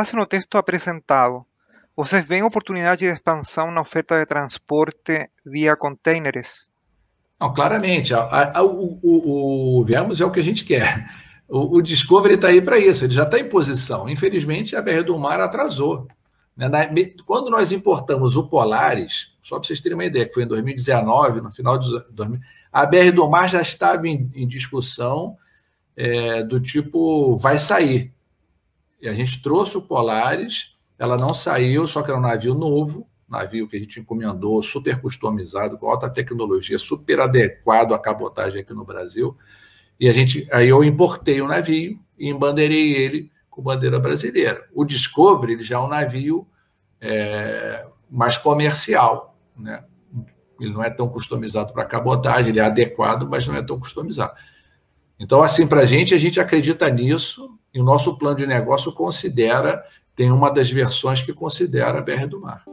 base no texto apresentado, vocês veem oportunidade de expansão na oferta de transporte via containers? Não, claramente. O Vemos é o que a gente quer. O Discovery está aí para isso, ele já está em posição. Infelizmente, a BR do Mar atrasou. Quando nós importamos o Polaris, só para vocês terem uma ideia, que foi em 2019, no final de 2000, a BR do Mar já estava em discussão do tipo, vai sair. E a gente trouxe o Polaris, ela não saiu, só que era um navio novo, navio que a gente encomendou, super customizado, com alta tecnologia, super adequado à cabotagem aqui no Brasil. E aí eu importei o navio e embandeirei ele com bandeira brasileira. O Discovery ele já é um navio mais comercial, né? Ele não é tão customizado para cabotagem, ele é adequado, mas não é tão customizado. Então, assim, para a gente acredita nisso, e o nosso plano de negócio tem uma das versões que considera a BR do Mar.